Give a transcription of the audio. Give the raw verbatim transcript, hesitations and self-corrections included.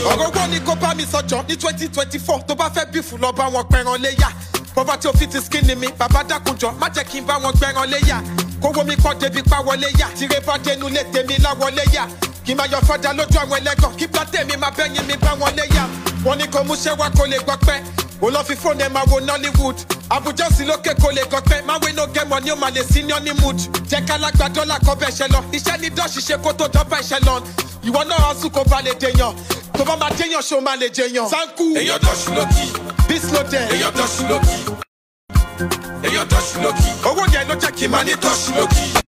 ọ̀rọ̀ owó ni kó bá mi sọjọ́ ní twenty twenty four tó bá fẹ́ bífù lọ bá wọn pẹran léyà poverty of fit skin ni mi bàbá dákunjọ má jẹ́ kí n bá wọn gbẹran léyà kówó mi pọ̀ débi pa wọlé yá tìrẹ bá dénú lé tèmi láwọlé yá kí n máa yọ fọ́dà lójú àwọn ẹlẹ́gàn kí plátẹ́ mi máa bẹ́yìn mi bá wọn léyà wọn ni kò múṣẹ́ wá kó lè gbọ́ pẹ́ ó lọ fi fóònù ẹ̀ máa wo Nollywood Abuja sí lókè kó lè gbọ́ pẹ́ máa wé no get money ó máa lè sí ní honeymoon jẹ́ ká lágbá dọ́là kọ́ bẹ́ẹ̀ ṣe lọ iṣẹ́ ní dọ́ọ̀ṣì ṣe kó tó dọ́bà ìṣẹ́ lọ ìwọ náà ọ̀sùn kó ba lè dèèyàn tó bá máa déèyàn ṣó máa lè jẹyàn. Sanku èyàn dọ́ṣù lókì Bislodel èyàn dọ́ṣù lókì èyàn dọ́ṣù lókì owó yẹn ló jẹ́ kí n máa ní dọ́ṣù lókì.